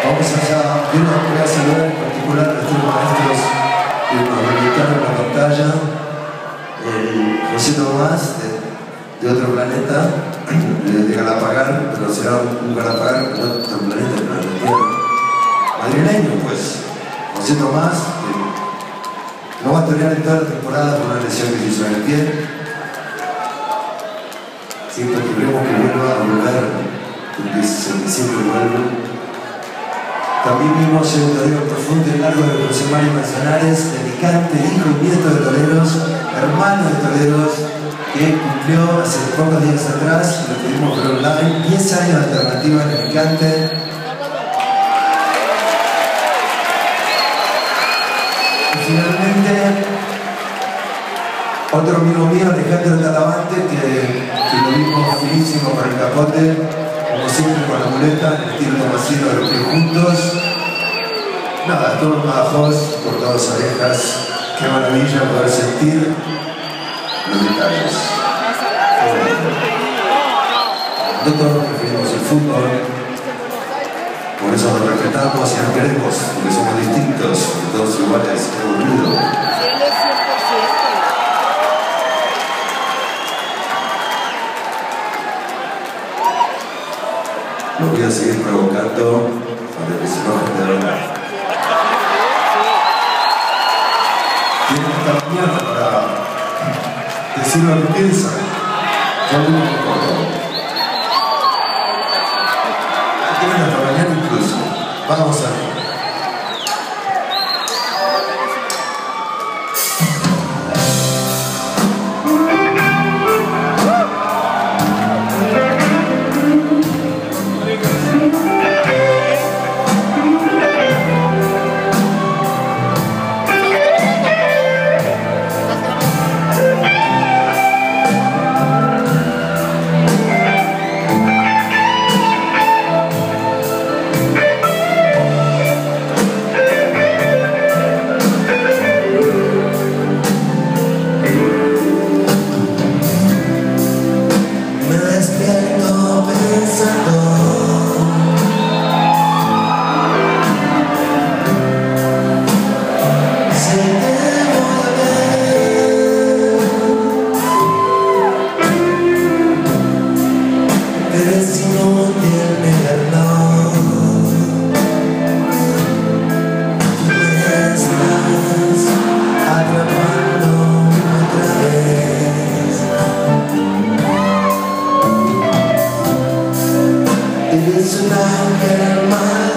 Vamos allá, quiero saludar en particular a nuestros maestros que nos habilitaron la pantalla, el José Tomás de otro planeta, de Galapagar, pero será un Galapagar de otro planeta, pero en la Tierra. Madrileño, pues, José Tomás, que no va a torear en toda la temporada por una lesión que se hizo en el pie. Siempre queremos que vuelva a volver, porque siempre vuelve. También vimos el torero profundo y largo de José Mario Manzanares, dedicante, hijo y nieto de toreros, hermano de toreros, que cumplió hace pocos días atrás, lo pudimos ver online, 10 años de alternativa en Alicante. Y finalmente, otro amigo mío, Alejandro Talavante, que lo vimos finísimo para el capote, como siempre con la muleta, en el estilo tomasino de los pies juntos. Nada, todos bajos, cortados orejas. Qué maravilla poder sentir los detalles. No todos preferimos el fútbol, por eso nos respetamos y nos queremos, porque somos distintos, todos iguales, qué aburrido. Lo voy a seguir provocando para que se enojen de verdad. Tienen esta mañana para decir lo que piensan. Tienen hasta mañana incluso. Vamos a ver. It's an ángel más.